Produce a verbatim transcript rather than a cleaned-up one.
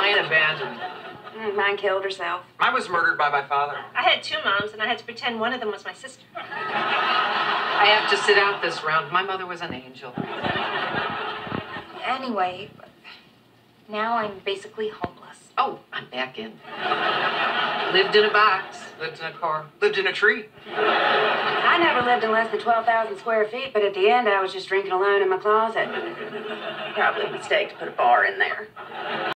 Mine abandoned. Mm, mine killed herself. Mine was murdered by my father. I had two moms, and I had to pretend one of them was my sister. I have to sit out this round. My mother was an angel. Anyway, now I'm basically homeless. Oh, I'm back in. Lived in a box. Lived in a car. Lived in a tree. I never lived in less than twelve thousand square feet, but at the end I was just drinking alone in my closet. Probably a mistake to put a bar in there.